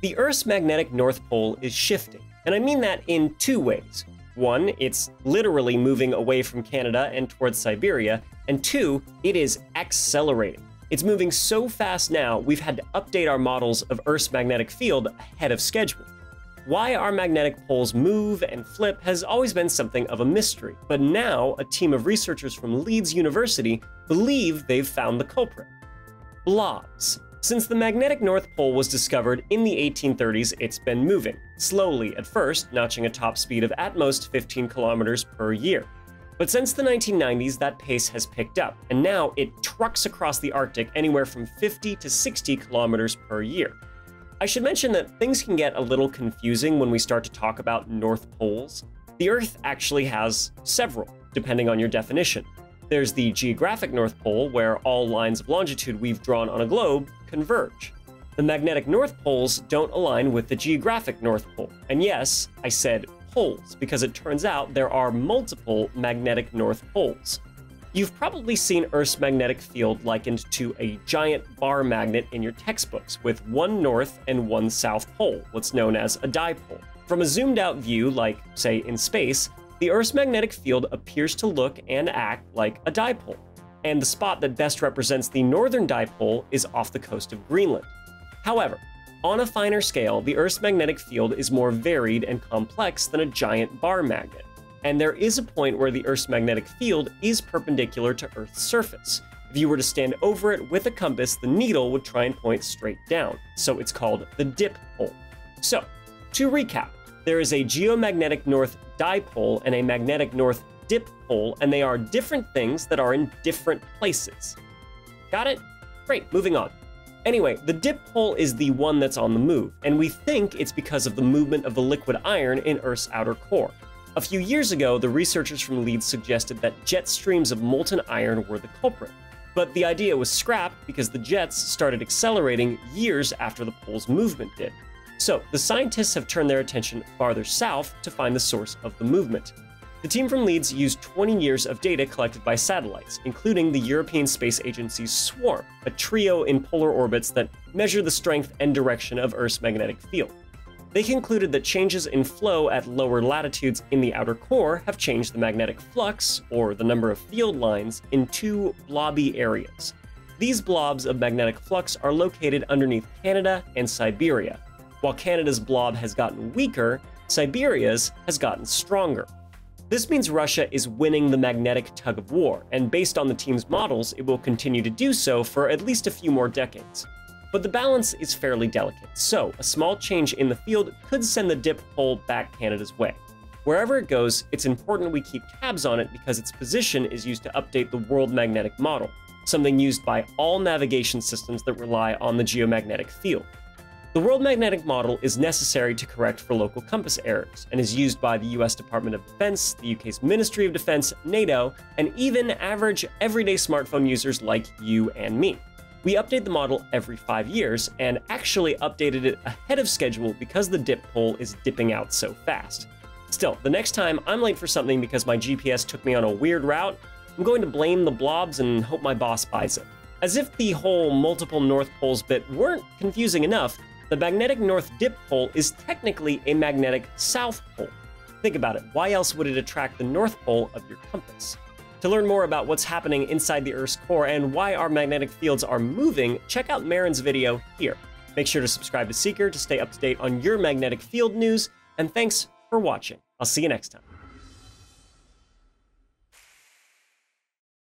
The Earth's magnetic North Pole is shifting, and I mean that in two ways. One, it's literally moving away from Canada and towards Siberia, and two, it is accelerating. It's moving so fast now, we've had to update our models of Earth's magnetic field ahead of schedule. Why our magnetic poles move and flip has always been something of a mystery, but now a team of researchers from Leeds University believe they've found the culprit. Blobs. Since the magnetic North Pole was discovered in the 1830s, it's been moving, slowly at first, notching a top speed of at most 15 kilometers per year. But since the 1990s, that pace has picked up, and now it trucks across the Arctic anywhere from 50 to 60 kilometers per year. I should mention that things can get a little confusing when we start to talk about North Poles. The Earth actually has several, depending on your definition. There's the geographic North Pole, where all lines of longitude we've drawn on a globe converge. The magnetic North Poles don't align with the geographic North Pole. And yes, I said poles, because it turns out there are multiple magnetic North Poles. You've probably seen Earth's magnetic field likened to a giant bar magnet in your textbooks, with one north and one south pole, what's known as a dipole. From a zoomed out view, like, say, in space, the Earth's magnetic field appears to look and act like a dipole, and the spot that best represents the northern dipole is off the coast of Greenland. However, on a finer scale, the Earth's magnetic field is more varied and complex than a giant bar magnet, and there is a point where the Earth's magnetic field is perpendicular to Earth's surface. If you were to stand over it with a compass, the needle would try and point straight down, so it's called the dip pole. So, to recap, there is a geomagnetic north dipole and a magnetic north dip pole, and they are different things that are in different places. Got it? Great, moving on. Anyway, the dip pole is the one that's on the move, and we think it's because of the movement of the liquid iron in Earth's outer core. A few years ago, the researchers from Leeds suggested that jet streams of molten iron were the culprit, but the idea was scrapped because the jets started accelerating years after the pole's movement did. So, the scientists have turned their attention farther south to find the source of the movement. The team from Leeds used 20 years of data collected by satellites, including the European Space Agency's Swarm, a trio in polar orbits that measure the strength and direction of Earth's magnetic field. They concluded that changes in flow at lower latitudes in the outer core have changed the magnetic flux, or the number of field lines, in two blobby areas. These blobs of magnetic flux are located underneath Canada and Siberia. While Canada's blob has gotten weaker, Siberia's has gotten stronger. This means Russia is winning the magnetic tug-of-war, and based on the team's models, it will continue to do so for at least a few more decades. But the balance is fairly delicate, so a small change in the field could send the dip pole back Canada's way. Wherever it goes, it's important we keep tabs on it because its position is used to update the world magnetic model, something used by all navigation systems that rely on the geomagnetic field. The World Magnetic Model is necessary to correct for local compass errors, and is used by the US Department of Defense, the UK's Ministry of Defense, NATO, and even average everyday smartphone users like you and me. We update the model every 5 years, and actually updated it ahead of schedule because the dip pole is dipping out so fast. Still, the next time I'm late for something because my GPS took me on a weird route, I'm going to blame the blobs and hope my boss buys it. As if the whole multiple North Poles bit weren't confusing enough, the magnetic North Dip Pole is technically a magnetic South Pole. Think about it, why else would it attract the North Pole of your compass? To learn more about what's happening inside the Earth's core and why our magnetic fields are moving, check out Marin's video here. Make sure to subscribe to Seeker to stay up to date on your magnetic field news, and thanks for watching. I'll see you next time.